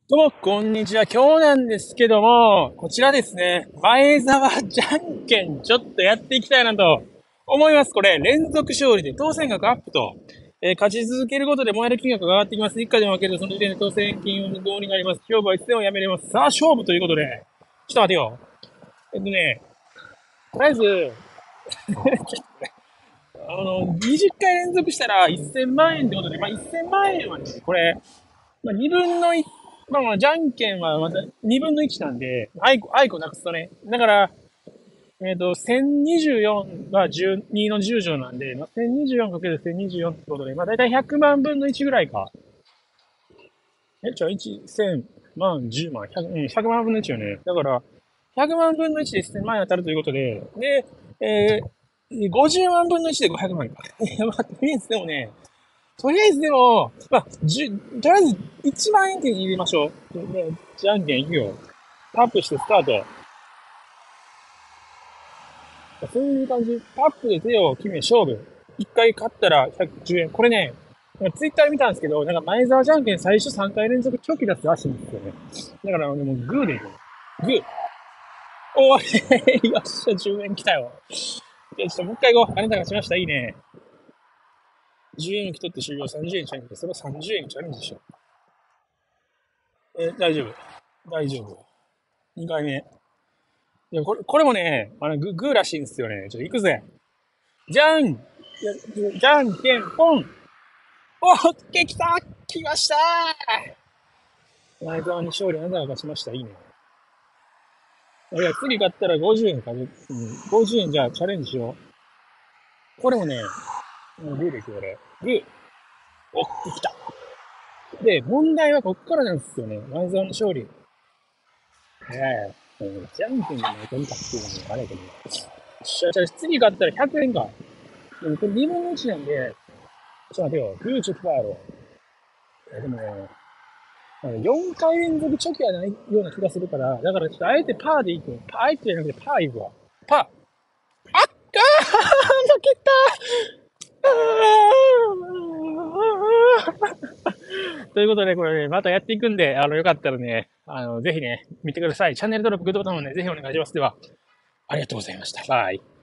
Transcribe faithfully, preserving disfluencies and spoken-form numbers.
どうも、こんにちは。今日なんですけども、こちらですね、前澤じゃんけん、ちょっとやっていきたいなと思います。これ、連続勝利で当選額アップと、えー勝ち続けることで燃える金額が上がってきます。一回でも負けるとその時点で当選金を無効になります。勝負はいつでもやめれます。さあ、勝負ということで、ちょっと待てよ。えっとね、とりあえず、あの、にじゅっかい連続したらせんまん円ってことで、まあ、せんまん円はね、これ、まあ、にぶんのいち、まあまあ、じゃんけんはまたにぶんのいちなんで、あいこ、あいこなくすとね。だから、えっ、と、せんにじゅうよんがじゅうにのじゅう乗なんで、まあ、せんにじゅうよんかけるせんにじゅうよんってことで、まあ、だいたいひゃくまんぶんのいちぐらいか。え、じゃあ、いち、せん万、じゅう万、ひゃく、うん、ひゃくまんぶんのいちよね。だから、ひゃくまんぶんのいちでせんまん円当たるということで、で、えー、ごじゅうまんぶんのいちでごひゃくまんか。いや、まあ、とりあえずでもね、とりあえずでも、まあ、じゅ、とりあえずいちまん円手に入れましょう。で、じゃんけんいくよ。タップしてスタート。そういう感じ。タップで手を決め勝負。一回勝ったらひゃくじゅうえん。これね、ツイッターで見たんですけど、なんか前澤じゃんけん最初さんかい連続チョキ出すらしいんですよね。だから、でもグーでいく。グー。おーい、よっしゃ、じゅうえん来たよ。いや、ちょっともう一回行こう。あなたが勝ちました。いいね。じゅうえん来とって終了。さんじゅうえんチャレンジ。それをさんじゅうえんチャレンジしよう。えー大丈夫。大丈夫。にかいめ。いや、これ、これもね、あの、グ、グーらしいんですよね。ちょっと行くぜ。じゃんいやじゃんけんぽんおーっけ、来た来ましたー前澤に勝利、あなたが勝ちました。いいね。いや、次勝ったらごじゅうえんかけ、うん、ごじゅうえんじゃあチャレンジしよう。これもね、うん、グーですよ、俺。グー。おっ、来た。で、問題はこっからなんですよね。前澤の勝利。ええー、じゃんけんで負けるかっていうのもあれやけど。しゃ、じゃあ次勝ったらひゃくえんか。でもこれにぶんのいちなんで、ちょっと待てよ。グーチョキパーやろ。いやでもね、よんかい連続チョキはないような気がするから、だからちょっとあえてパーでいく。パー、あえてじゃなくてパーいくわ。パー。あっあー負けたーということで、これね、またやっていくんで、あの、よかったらね、あの、ぜひね、見てください。チャンネル登録、グッドボタンもね、ぜひお願いします。では、ありがとうございました。バイ。